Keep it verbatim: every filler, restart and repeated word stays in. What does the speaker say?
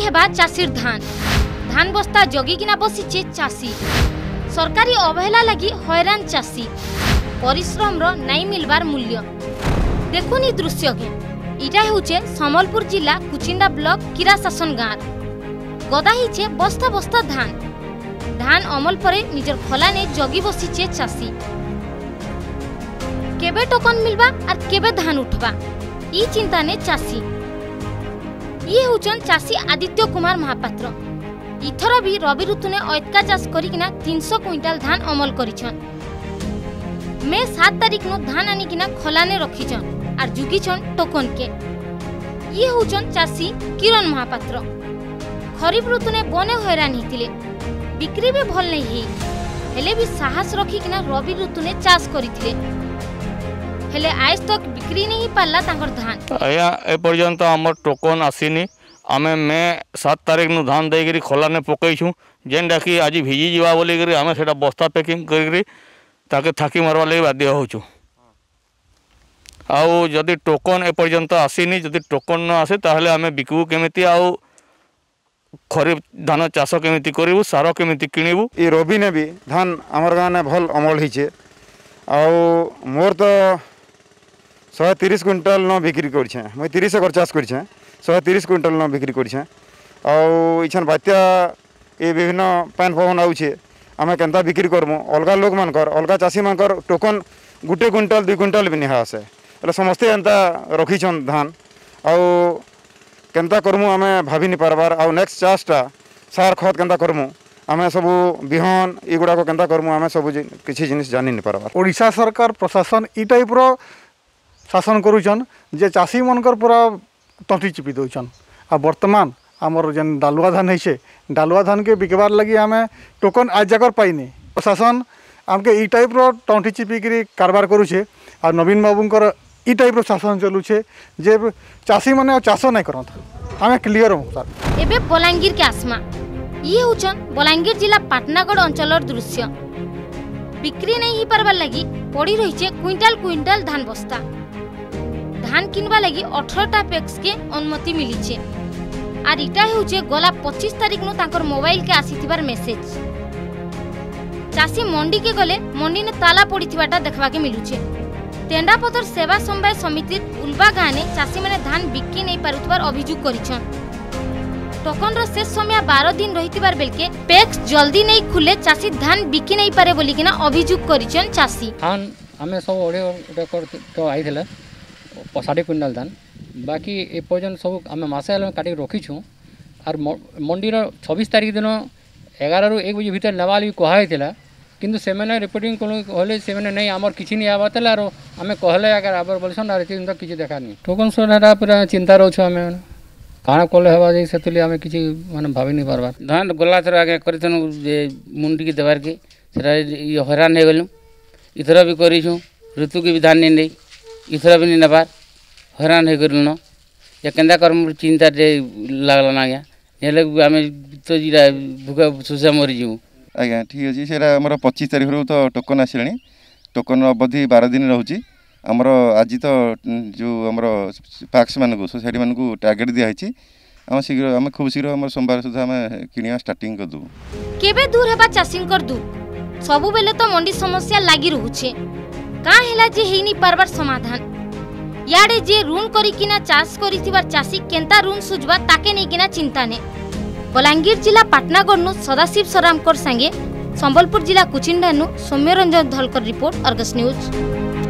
हेबा चाषीर धान धान बस्ता जगिकिना बसीचे चाषी सरकारी अवहेला लगी हैरान चाषी परिश्रम रो नाई मिलबार मूल्य देखुनी दृश्य के इटा हेउचे संबलपुर जिला कुचिंडा ब्लॉक किराशासन गाँव गदा हिचे बस्ता बस्ता धान धान अमल परे निजर खलाने जगी बसीचे चाषी केबे टोकन मिलबा और केबे धान उठबा ई चिंता ने चाषी ये होचन चाषी आदित्य कुमार महापात्र इथर भी रवि ऋतु ने ऐतका चाष करिकिना तीन सौ क्विंटाल धान अमल करिछन मे सात तारीख नो धान आनिकिना खलाने रखिछन और जुगिछन टोकन के ये होचन चाषी किरण महापात्र खरीफ ऋतु ने बने हैरान हितिले बिक्री भी भल नहीं ही हेले भी साहस रखिकिना रवि ऋतु ने चाष करिथिले हेले आज तक बिक्री नहीं पाला तांकर धान आया ए पर्यंत हमर टोकन आसीनी आमे मे सात तारीख नु धान देगिरी खोला ने पकईछु जेनडा कि आज भिजी जीवा बोली करी आमे सेटा बस्ता पैकिंग करी ताके थाकी मारवा लगी बाध्य होछु आउ जदि टोकन ए पर्यंत आसीनी जदि टोकन न आसे ताहले आमे बिकबू केमिति आउ खरीफ धान चाष केमिति करिवु सारो केमिति किनिवु ई रवि ने भी धान हमर गाँ ने भल अमल हिचे आउ मोर तो शहे तीस क्विंटाल न बिक्री करछे मैं तीस एकर चाष करछे शहे तीस क्विंटाल न बिक्री करछे आउ इछन बात्या ये विभिन्न पैन पवन आउछे आमे केनता बिक्री करमु अलगा लोक मानकर अलगा चाषी मानकर टोकन गुटे क्विंटाल दुई क्विंटाल भी निहा आसे એટલે समस्ते एंता रखिछन धान आउ केनता करमु आमे भाभी नि पारबार आउ नेक्स्ट चाषटा सार खत केनता करमु आमे सब बिहन एगुड़ा को केनता करमु आमे सब किछि जिनिस जानि नि पारबार ओडिशा सरकार प्रशासन ई टाइप रो शासन करुछन जे चाषी मनकर पूरा तंटी चिपी दउछन आ वर्तमान आमर जेन डालुआ धान है डालुआ धान के बिकबार लगी आमे टोकन आज जाकर पाइनी प्रशासन आमके ई टाइप रो तंटी चिपिकी कारबार करुछे आ नवीन बाबूंकर ई टाइप रो शासन चलुछे जे चाषी माने चाष नहीं करत आमे क्लियर हो सर एबे बलांगीर के आसमा ये होचन बलांगीर जिला पाटनागढ़ अंचलर दृश्य बिक्री नहीं ही पारबार लगी पड़ी रही क्विंटाल क्विंटाल धान बस्ता धान किनवा लगी अठारह पैक्स के अनुमति मिली छे आर इटा हेउचे गला पच्चीस तारीख नु तांकर मोबाइल के आसीथिबार मेसेज चाषी मंडी के गले मंडी ने ताला पड़ीथिबाटा देखबा के मिलुछे तेंडापतर सेवा समवाय समिति उल्बा गाँ ने चाषी माने धान बिक्री नहीं पारुथबार अभियोग करिछन टोकन रो शेष समय बारह दिन रहिथिबार बेलके पैक्स जल्दी नहीं खुले चाषी धान बिक्री नहीं पारे बोलिकिना अभियोग करिछन चाषी धान हमें सब ओडे रेकॉर्ड तो आइथिला साढ़े क्विंटाल धान बाकी ए पर्यंत सब आम मसे हेल्ला काटी रखीछू और मंडी छब्बीस तारीख दिन एगार रु एक बजे भीतर नेवा लगी कहुला किंतु से रिपोर्टिंग कहले से नहीं आमर किसी नहीं आवा तेल और आम कहले अगर आबर बोलसन और ये किसी देखानी टोकन सोना पूरा चिंता रोच आम काण कले हवा जाई से आम किसी माने भाभी नहीं पारबार धान गला थर आगे करथनु जे मुंडी के देवार के सेटा हैरान हो गलु इथर भी करिछु ऋतु के भी धान नहीं नहीं इथर भी नहीं नबार हैरान हो गलु या केंदा कर्म चिंता लगला ना आज्ञा हेल्ले आम तो जीरा भूखा सुसा मरी जीवु आज्ञा ठीक अच्छे से आमर पच्चीस तारीख रू तो टोकन आसला टोकन अवधि बारह दिन रोचे आमर आज तो जो आमर पाक्स मान सोसाइटी मान टार्गेट दिखाई आम शीघ्र आम खूब शीघ्र आम सोमवार सुधा आम किणवा स्टार्टिंग करदू केबे दूर हेबा चाषींकर दुख सबु बेले तो मंडी समस्या लागी रहुछे का हेला जे हेनी पारबार समाधान याडे जे ऋण करिकिना चाष करिथिबार चाषी केंता ऋण सुझबा ताके नेकिना चिंता ने बलांगीर जिला पाटनागढ़ नु सदाशिव सरामकर संगे संबलपुर जिला कुचिंडा नु सौम्यरंजन धलकर रिपोर्ट अर्गस न्यूज।